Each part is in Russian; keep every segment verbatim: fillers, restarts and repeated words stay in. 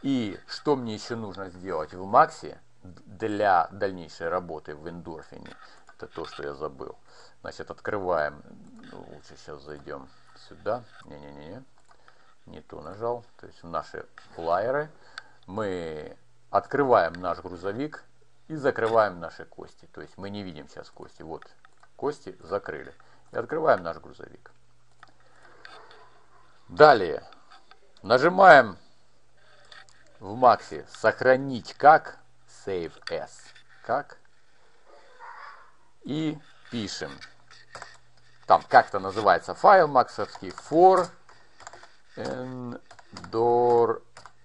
И что мне еще нужно сделать в Максе для дальнейшей работы в эндорфине? Это то, что я забыл. Значит, открываем. Ну, лучше сейчас зайдем сюда. Не-не-не. Не то нажал. То есть в наши флайеры. Мы открываем наш грузовик и закрываем наши кости. То есть мы не видим сейчас кости. Вот кости закрыли. И открываем наш грузовик. Далее нажимаем в Максе сохранить как, Save as, как, и пишем. Там как-то называется файл максовский for endorphin.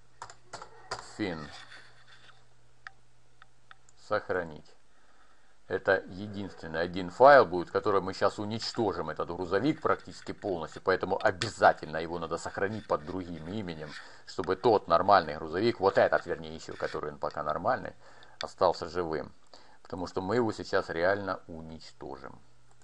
Сохранить. Это единственный один файл будет, который мы сейчас уничтожим, этот грузовик практически полностью, поэтому обязательно его надо сохранить под другим именем, чтобы тот нормальный грузовик, вот этот, вернее, еще, который он пока нормальный, остался живым. Потому что мы его сейчас реально уничтожим.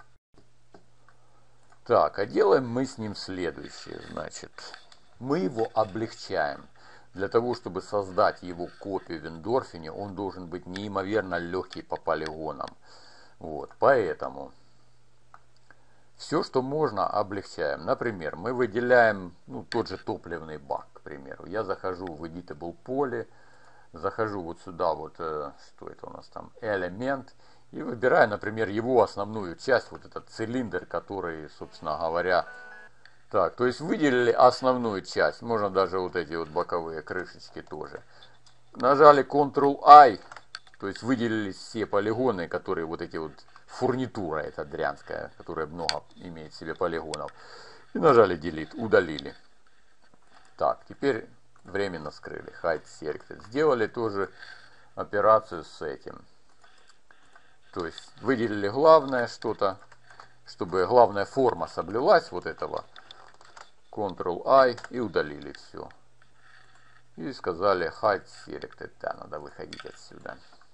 Так, а делаем мы с ним следующее, значит, мы его облегчаем. Для того, чтобы создать его копию в эндорфине, он должен быть неимоверно легкий по полигонам. Вот, поэтому все, что можно, облегчаем. Например, мы выделяем, ну, тот же топливный бак, к примеру. Я захожу в Editable поле, захожу вот сюда, вот, э, что это у нас там, элемент, и выбираю, например, его основную часть, вот этот цилиндр, который, собственно говоря, так, то есть выделили основную часть, можно даже вот эти вот боковые крышечки тоже. Нажали контрол-I, то есть выделились все полигоны, которые вот эти вот, фурнитура эта дрянская, которая много имеет в себе полигонов. И нажали Delete, удалили. Так, теперь временно скрыли, Hide Selected. Сделали тоже операцию с этим. То есть выделили главное что-то, чтобы главная форма соблюлась вот этого. контрол-I и удалили все. И сказали Hide Selected. Да, надо выходить отсюда.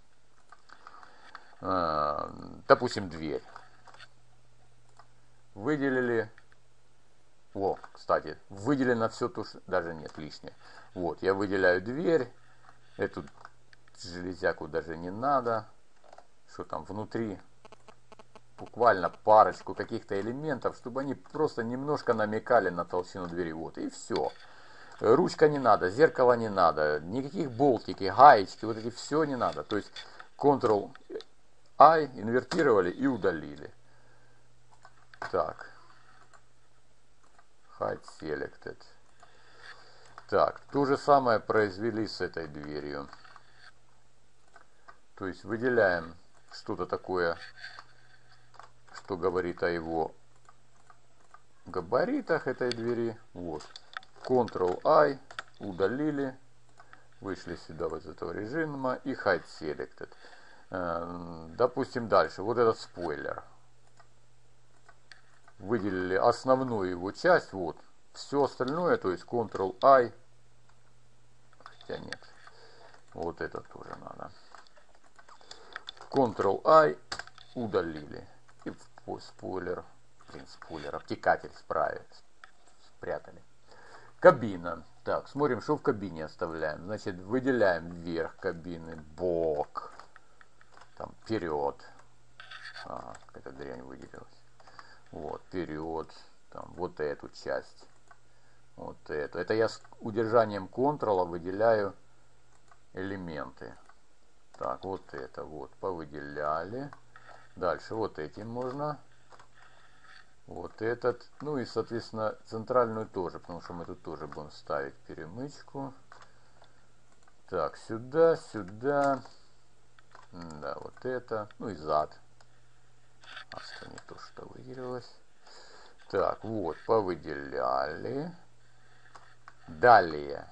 А, допустим, дверь. Выделили. О, кстати, выделено все то, что даже нет лишнее. Вот, я выделяю дверь. Эту железяку даже не надо. Что там внутри? Буквально парочку каких-то элементов, чтобы они просто немножко намекали на толщину двери. Вот, и все. Ручка не надо, зеркало не надо, никаких болтики, гаечки, вот эти все не надо. То есть контрол-I инвертировали и удалили. Так. Hide Selected. Так, то же самое произвели с этой дверью. То есть выделяем что-то такое, что говорит о его габаритах этой двери. Вот. контрол-I, удалили, вышли сюда вот из этого режима и Hide Selected. Допустим, дальше, вот этот спойлер. Выделили основную его часть, вот. Все остальное, то есть контрол-I, хотя нет, вот это тоже надо. контрол-I, удалили. И спойлер, блин, спойлер, обтекатель справили, спрятали. Кабина. Так, смотрим, что в кабине оставляем. Значит, выделяем вверх кабины, бок, там, вперед. А, какая-то дрянь выделилась. Вот, вперед, там, вот эту часть. Вот эту. Это я с удержанием контрола выделяю элементы. Так, вот это вот, повыделяли. Дальше вот этим можно. Вот этот. Ну и, соответственно, центральную тоже, потому что мы тут тоже будем ставить перемычку. Так, сюда, сюда. Да, вот это. Ну и зад. А что не то, что выделилось. Так, вот, повыделяли. Далее.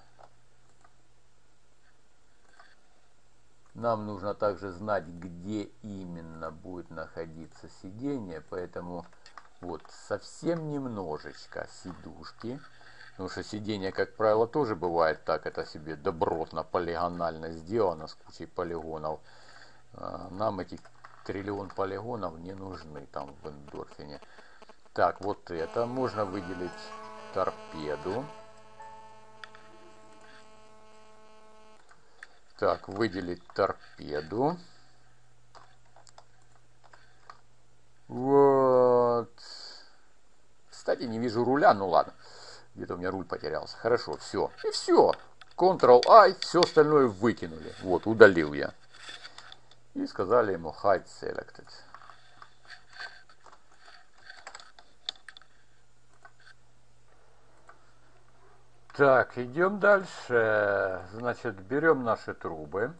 Нам нужно также знать, где именно будет находиться сиденье, поэтому вот совсем немножечко сидушки, потому что сиденье, как правило, тоже бывает так, это себе добротно, полигонально сделано с кучей полигонов. Нам эти триллион полигонов не нужны там в эндорфине. Так, вот это можно выделить торпеду. Так, выделить торпеду. Вот. Кстати, не вижу руля, ну ладно. Где-то у меня руль потерялся. Хорошо, все. И все. контрол-I, все остальное выкинули. Вот, удалил я. И сказали ему hide selected. Так, идем дальше. Значит, берем наши трубы.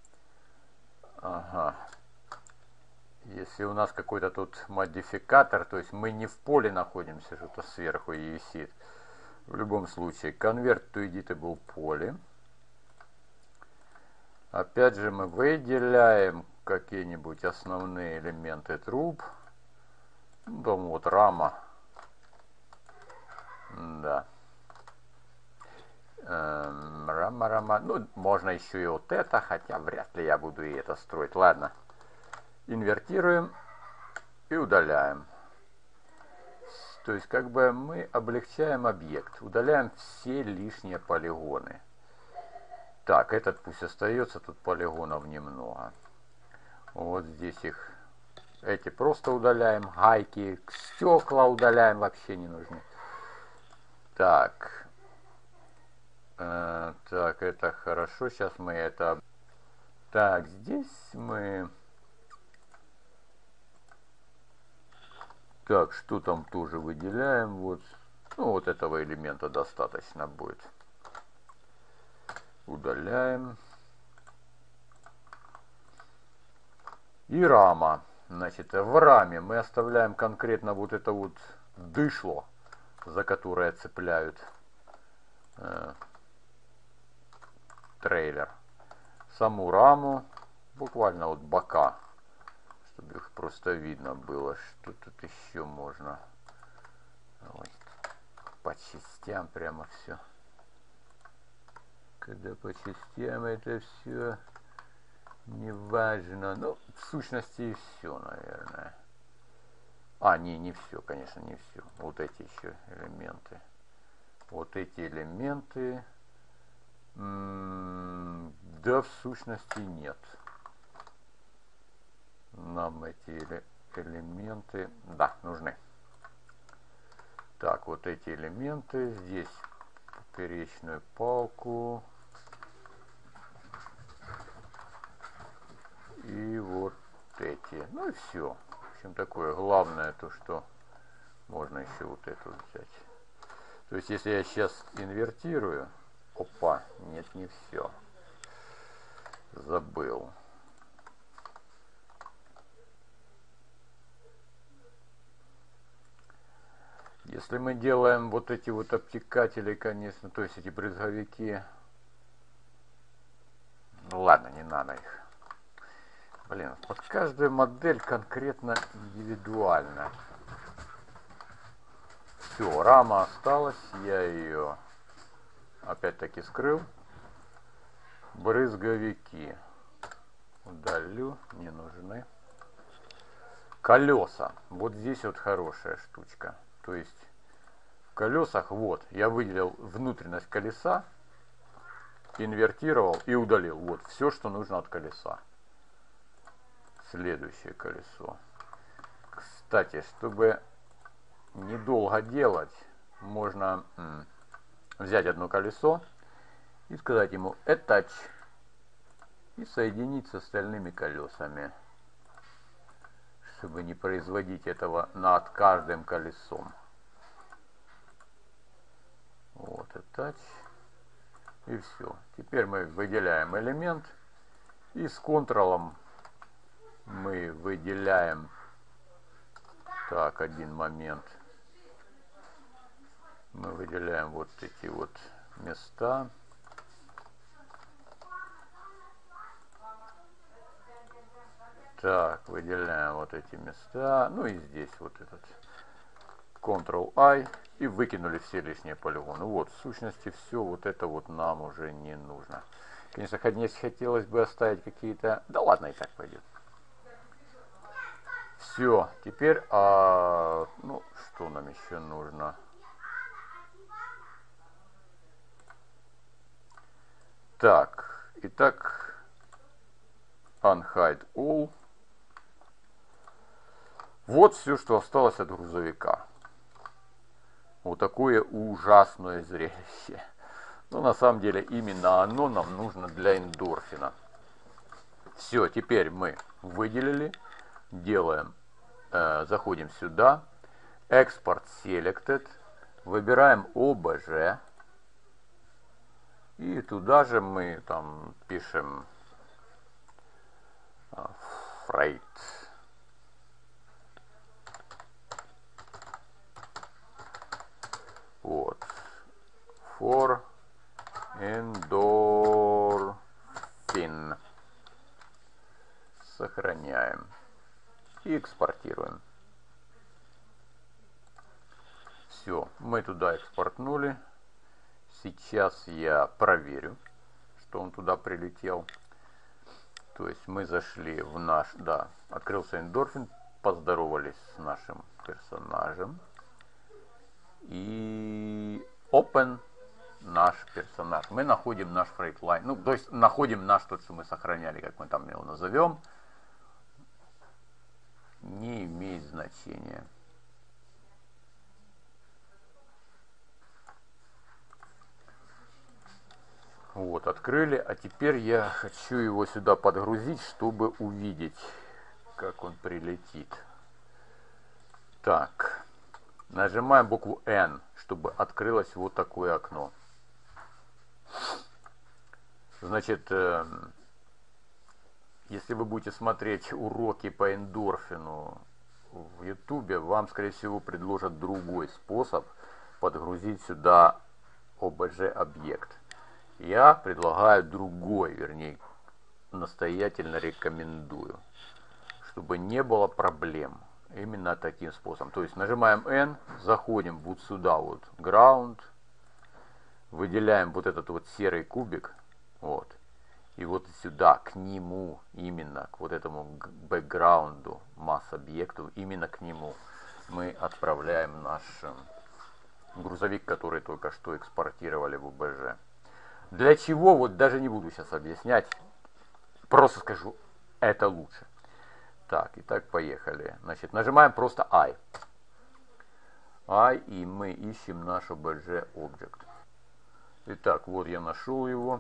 Ага. Если у нас какой-то тут модификатор, то есть мы не в поле находимся, что-то сверху и висит. В любом случае, convert to editable поле. Опять же мы выделяем какие-нибудь основные элементы труб. Ну, вот рама. Да. Эм, рама, рама. Ну, можно еще и вот это, хотя вряд ли я буду и это строить. Ладно. Инвертируем и удаляем. То есть как бы мы облегчаем объект. Удаляем все лишние полигоны. Так, этот пусть остается, тут полигонов немного. Вот здесь их, эти просто удаляем, гайки, стекла удаляем, вообще не нужны. Так, э, так, это хорошо, сейчас мы это... Так, здесь мы... Так, что там тоже выделяем, вот, ну вот этого элемента достаточно будет. Удаляем. И рама. Значит, в раме мы оставляем конкретно вот это вот дышло, за которое цепляют э, трейлер. Саму раму, буквально вот бока, чтобы их просто видно было, что тут еще можно. Ой, по частям прямо все. Когда по частям это все не важно. Ну, в сущности и все, наверное. А, не, не все, конечно, не все. Вот эти еще элементы. Вот эти элементы. М-м, да, в сущности нет. Нам эти элементы, да, нужны. Так, вот эти элементы. Здесь поперечную палку. И вот эти. Ну и все. В общем, такое главное, то что можно еще вот эту взять. То есть, если я сейчас инвертирую, опа, нет, не все. Забыл. Если мы делаем вот эти вот обтекатели, конечно, то есть эти брызговики, ну ладно, не надо их. Блин, под каждую модель конкретно индивидуально. Все, рама осталась, я ее опять-таки скрыл. Брызговики удалю, не нужны. Колеса. Вот здесь вот хорошая штучка. То есть в колесах, вот, я выделил внутренность колеса, инвертировал и удалил. Вот, все, что нужно от колеса. Следующее колесо. Кстати, чтобы недолго делать, можно м, взять одно колесо и сказать ему attach и соединить с остальными колесами, чтобы не производить этого над каждым колесом. Вот attach и все. Теперь мы выделяем элемент и с контролом мы выделяем, так, один момент, мы выделяем вот эти вот места. Так, выделяем вот эти места, ну и здесь вот этот контрол-I и выкинули все лишние полигоны. Вот, в сущности, все вот это вот нам уже не нужно. Конечно, хотелось бы оставить какие-то, да ладно, и так пойдет. Все, теперь, а, ну, что нам еще нужно? Так, итак, Unhide all. Вот все, что осталось от грузовика. Вот такое ужасное зрелище. Но на самом деле именно оно нам нужно для эндорфина. Все, теперь мы выделили, делаем, э, заходим сюда, Export Selected, выбираем о бэ жэ, и туда же мы там пишем э, Freight. Вот. For endorphin. Сохраняем и экспортируем. Все, мы туда экспортнули. Сейчас я проверю, что он туда прилетел. То есть мы зашли в наш, да, открылся эндорфин, поздоровались с нашим персонажем. И open наш персонаж. Мы находим наш фрейтлайн. Ну, то есть находим наш тот, что мы сохраняли, как мы там его назовем. Не имеет значения. Вот, открыли. А теперь я хочу его сюда подгрузить, чтобы увидеть, как он прилетит. Так. Нажимаем букву N, чтобы открылось вот такое окно. Значит, э, если вы будете смотреть уроки по эндорфину в YouTube, вам, скорее всего, предложат другой способ подгрузить сюда о бэ жэ объект. Я предлагаю другой, вернее, настоятельно рекомендую, чтобы не было проблем. Именно таким способом. То есть нажимаем N, заходим вот сюда вот, ground, выделяем вот этот вот серый кубик, вот, и вот сюда, к нему, именно к вот этому бэкграунду, масс-объекту, именно к нему мы отправляем наш грузовик, который только что экспортировали в о бэ жэ. Для чего, вот даже не буду сейчас объяснять, просто скажу, это лучше. Так, итак, поехали. Значит, нажимаем просто I. I, и мы ищем наш о бэ жэ Object. Итак, вот я нашел его.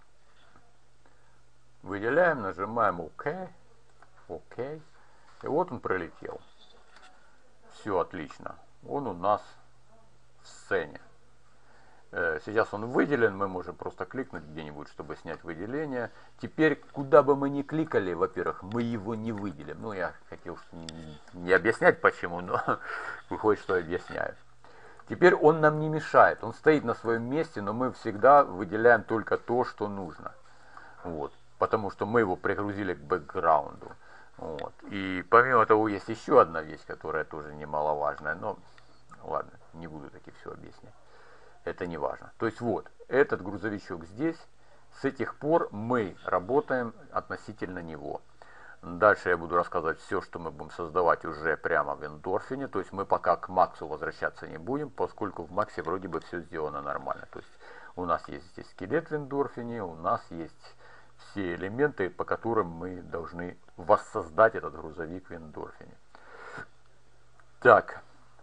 Выделяем, нажимаем ОК. ОК. И вот он пролетел. Все отлично. Он у нас в сцене. Сейчас он выделен, мы можем просто кликнуть где-нибудь, чтобы снять выделение. Теперь, куда бы мы ни кликали, во-первых, мы его не выделим. Ну, я хотел не объяснять почему, но выходит, что объясняю. Теперь он нам не мешает, он стоит на своем месте, но мы всегда выделяем только то, что нужно. Вот, потому что мы его пригрузили к бэкграунду. Вот. И помимо того, есть еще одна вещь, которая тоже немаловажная, но ладно, не буду таки все объяснять. Это не важно. То есть вот, этот грузовичок здесь, с этих пор мы работаем относительно него. Дальше я буду рассказывать все, что мы будем создавать уже прямо в эндорфине. То есть мы пока к Максу возвращаться не будем, поскольку в Максе вроде бы все сделано нормально. То есть у нас есть здесь скелет в эндорфине, у нас есть все элементы, по которым мы должны воссоздать этот грузовик в эндорфине. Так.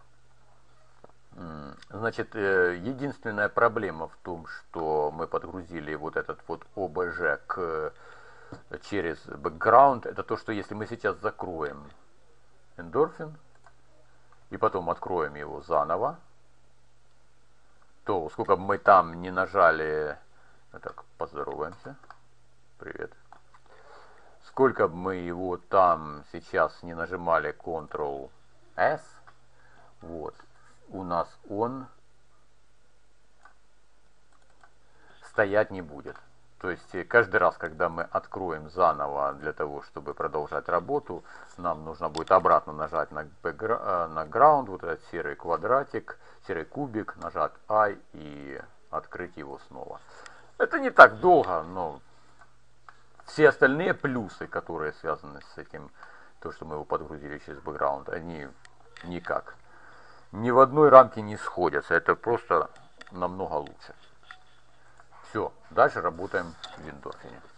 Значит, единственная проблема в том, что мы подгрузили вот этот вот о бэ жэ к, через background, это то, что если мы сейчас закроем эндорфин и потом откроем его заново, то сколько бы мы там не нажали, так, поздороваемся, привет, сколько бы мы его там сейчас не нажимали контрол эс, вот, у нас он стоять не будет. То есть каждый раз, когда мы откроем заново для того, чтобы продолжать работу, нам нужно будет обратно нажать на, на ground, вот этот серый квадратик, серый кубик, нажать I и открыть его снова. Это не так долго, но все остальные плюсы, которые связаны с этим, то, что мы его подгрузили через бэкграунд, они никак ни в одной рамке не сходятся. Это просто намного лучше. Все, дальше работаем в эндорфине.